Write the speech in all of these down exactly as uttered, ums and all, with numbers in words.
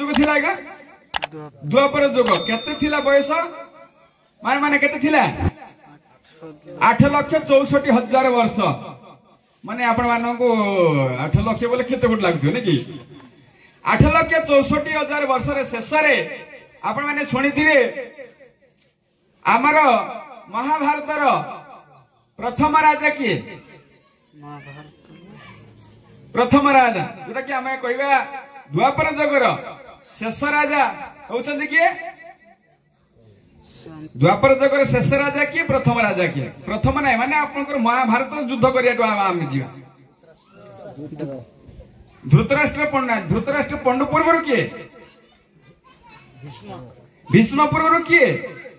जुग थिला आगा द्वापर जुग केते थिला बयस माने माने केते थिला आठ लाख चौसठ हजार वर्ष माने आपण माननको आठ लाख बोले केते गुड लागथो ने कि आठ लाख चौसठ हजार वर्ष रे शेष रे आपण माने सुनिथिबे आमर महाभारत रो प्रथम राजा किए प्रथम राजा जोटा कि आम कहवा द्वापर जगर शेष राजा होचंदी किए द्वापर जगर शेष राजा किए प्रथम राजा किए प्रथम ना माने आपनकर महाभारत युद्ध करिया आम जीवा धृतराष्ट्र पंडा धृतराष्ट्र पंडु पूर्व किए भीष्म पूर्व किए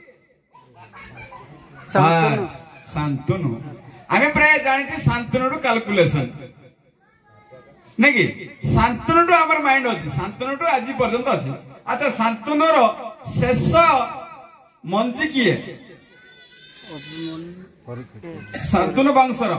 शांतनु आमे प्राय जानिछि शांतनु कैलकुलेशन नहीं कि शांतनु आमर माइंड अछि शांतनु आज पर्यंत अछि अच्छा शांतनु रो शेष मंजी किए शांतनु वंशर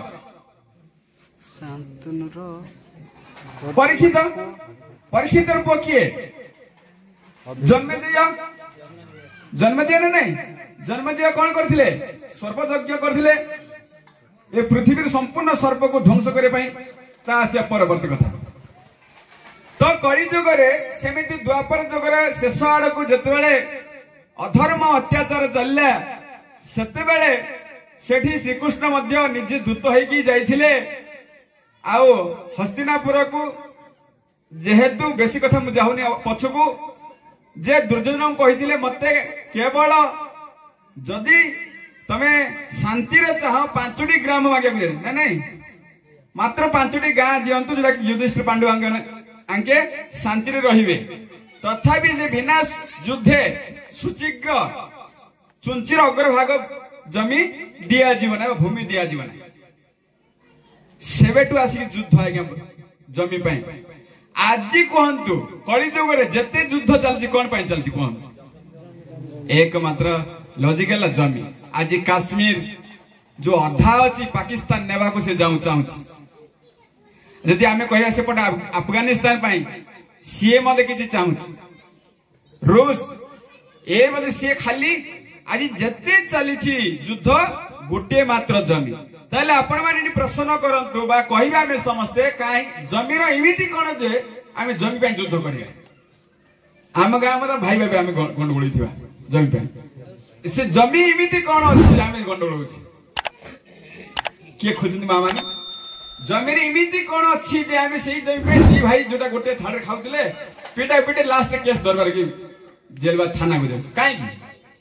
शांतनु रो परीक्षित परीक्षित पुओ किए जन्मेजय जन्मेजय ना नहीं जन्मेजय कौन करथिले सर्प यज्ञ करथिले ए पृथ्वी संपूर्ण सर्प को ध्वंस करे पई ता से परवर्ती कथा तो कली युग रे सेमिति द्वापर युग रे शेष आड़ को जते बेले अधर्म अत्याचार चलला सेते बेले सेठी श्री कृष्ण मध्य निजे दूत होई जाइथिले आउ हस्तिनापुर को जेहेतु बेसी कथा मु जाहुनी पछकू जे दुर्योधन कहिथिले मते केवल जदि तमे शांति रे चाह पांचटी ग्राम मागे ना नहीं मात्र पांचटी गाँ दियंतु जोटा कि युधिष्ठिर पांडु आंके शांति रे रहिबे तथापि से बिना युद्धे सुचिग्र चुंचिर अग्रभाग जमी दिया जीवन भूमि दिया जीवन सेवेटू आसिक युद्ध आज्ञा जमी पाई आज कहतु कली जुग रे जेते युद्ध चलछि कोन पाई चलछि कहतु एकमात्र लॉजिकल जमी आज काश्मीर जो अधा अच्छी पाकिस्तान नेबा को से जाऊं चाहूँ जदि आमे कहया सेपट अफगानिस्तान पाई सीए मते किछि चाहूँ रूस ए मते से खाली आज जते चलीछि युद्ध गोटे मात्र जमी ताले आपण माने प्रश्न करंतु बा कहिबा आमे समस्ते काई जमीर इमिति कोन जे आमे जमी पाई युद्ध करिया आम गाम मत भाई भाई आमे गंडगोली थिबा जमी पाई से जमी इमिति कोन अछि आमे गंडगोल अछि के खोजनी मामा जमी रे इमिति कोन अछि जे आमे सेही जमी पे दी भाई जोटा गोटे थाड़े खाउतले पिटा पिटे लास्ट केस दरबार की जेलबा थाना को जाउ काई की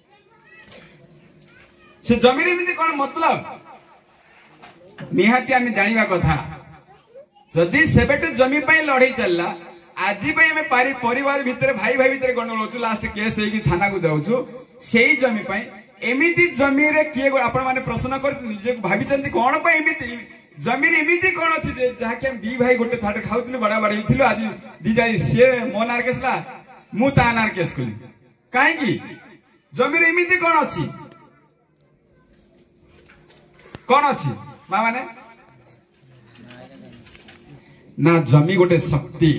से जमी रे इमिति कोन मतलब निहाती आमे जानिबा कथा जदि सेबेटे जमी पई लड़ाई चलला आजि पई हमें पारी परिवार भितर भाई भाई भितर गंडगोल होछु लास्ट केस हेकी थाना को जाउछु सेही जमी पई एमिति जमी रे किए आपण माने प्रश्न कर निजे भाबी चंदी कोन पई एमिति जमी रे एमिति कोन अछि जे जहा के हम दी भाई गोटे थाटे खाउतलु बड़ा बड़ा हिथिलु आज दी जाई से मोनार केसला मु तानार केस कली काहे की जमी रे एमिति कोन अछि कोन अछि मा माने ना जमी गोटे शक्ति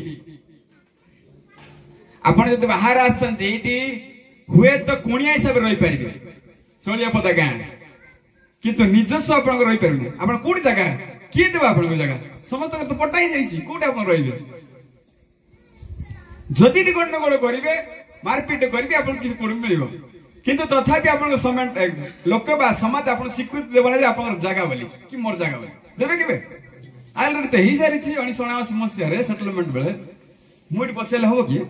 आपण जदि बाहर आछंती एटी हुए तो कुणिया हिसाब रही पारिबे चलिया पदा गाँ किंतु निजस्व आपण रही पारिबे आपण कोठी जगह किए देबा आपण जगह समस्त तो पटाई जाईची कोठी आपण रहिबे जदि टी गंडगोल करिवे मारपीट करिवे आपण किछ कोडी मिलिबो किंतु तथापि आपण समेट लोक बा समाज आपण स्वीकृति देबा जे आपण जगह बोली कि मोर जगह बोली देबे केबे आलरेडी ते ही सारी छी उन्नीस समस्या रे सेटलमेंट बेले मुडी बसेले हो कि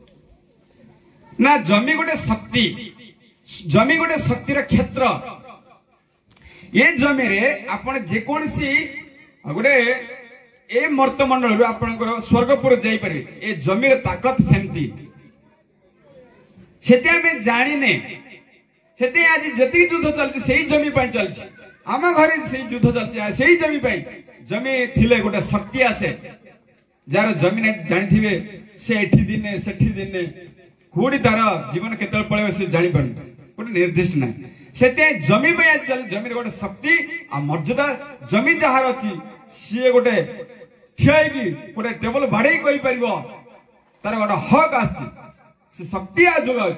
ना जमी गोटे शक्ति जमी गोटे शक्तिर क्षेत्र ये जमी रे आपण जे कोनसी गोटे ए मर्तमंडल आपणकर स्वर्गपुर जाई परिबे ए जमी रे ताकत सेमती सेते हमें जानिने सेते आज जति युद्ध चलती सेही जमी पई चलती आम घरे सेही युद्ध चलती सेही जमी पई जमी थिले गोटे शक्ति आसे जार जमी ने जानिथिबे से एठी दिने सेठी दिने कोडी तार जीवन केतल पळे से जानि पारन गोटे निर्दिष्ट नै सेते जमी पई चल जमी रे गोटे शक्ति आ मर्यादा जमी जहार अछि सी गोटे ठियाई की गोटे टेबल बाड़े कहि परिबो तार गोटे हक आछि से शक्ति आ जोगा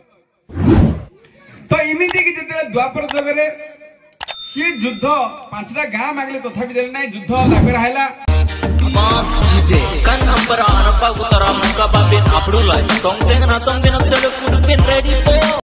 तो इमिति कि जते द्वापर जगरे सी युद्ध पांचटा गां मागले तथापि देले नाही युद्ध लागबे राहिला बास डीजे कन नंबर आरपा उतरा मुका बाबे आपडुलाय तोंग सेंग ना तोंग बिन चले फुल बिन रेडी